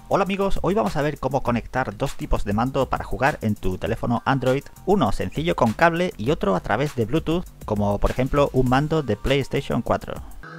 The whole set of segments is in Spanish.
Hola amigos, hoy vamos a ver cómo conectar dos tipos de mando para jugar en tu teléfono Android, uno sencillo con cable y otro a través de Bluetooth, como por ejemplo un mando de PlayStation 4.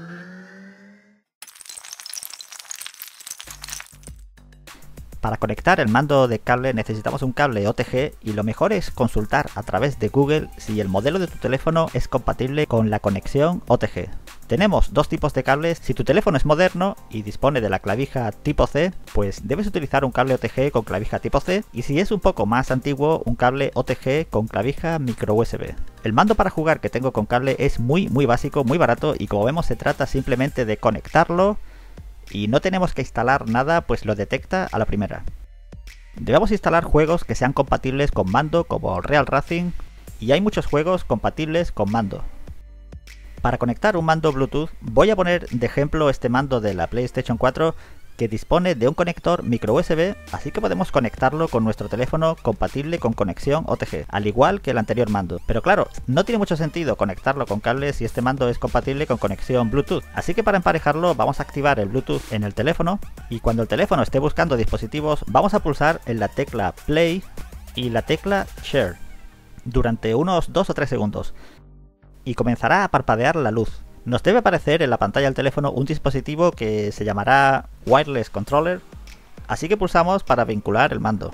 Para conectar el mando de cable necesitamos un cable OTG y lo mejor es consultar a través de Google si el modelo de tu teléfono es compatible con la conexión OTG. Tenemos dos tipos de cables. Si tu teléfono es moderno y dispone de la clavija tipo C, pues debes utilizar un cable OTG con clavija tipo C, y si es un poco más antiguo, un cable OTG con clavija micro USB. El mando para jugar que tengo con cable es muy básico, muy barato, y como vemos se trata simplemente de conectarlo y no tenemos que instalar nada, pues lo detecta a la primera. Debemos instalar juegos que sean compatibles con mando, como Real Racing, y hay muchos juegos compatibles con mando. Para conectar un mando Bluetooth voy a poner de ejemplo este mando de la PlayStation 4 que dispone de un conector micro USB, así que podemos conectarlo con nuestro teléfono compatible con conexión OTG, al igual que el anterior mando. Pero claro, no tiene mucho sentido conectarlo con cables si este mando es compatible con conexión Bluetooth, así que para emparejarlo vamos a activar el Bluetooth en el teléfono, y cuando el teléfono esté buscando dispositivos vamos a pulsar en la tecla Play y la tecla Share durante unos 2 o 3 segundos. Y comenzará a parpadear la luz. Nos debe aparecer en la pantalla del teléfono un dispositivo que se llamará Wireless Controller, así que pulsamos para vincular el mando.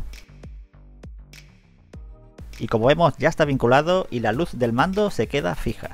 Y como vemos ya está vinculado y la luz del mando se queda fija.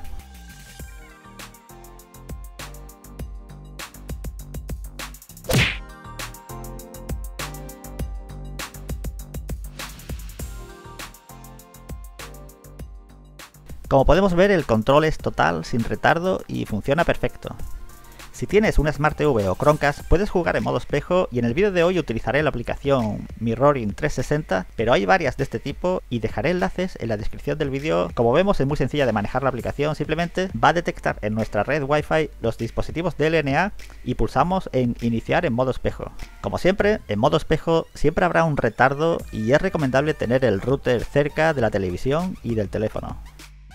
Como podemos ver, el control es total, sin retardo y funciona perfecto. Si tienes una Smart TV o Chromecast puedes jugar en modo espejo, y en el vídeo de hoy utilizaré la aplicación Mirroring 360, pero hay varias de este tipo y dejaré enlaces en la descripción del vídeo. Como vemos es muy sencilla de manejar la aplicación, simplemente va a detectar en nuestra red Wi-Fi los dispositivos de LNA y pulsamos en iniciar en modo espejo. Como siempre, en modo espejo siempre habrá un retardo y es recomendable tener el router cerca de la televisión y del teléfono.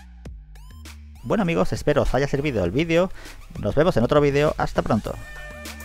Bueno amigos, espero os haya servido el vídeo, nos vemos en otro vídeo, hasta pronto.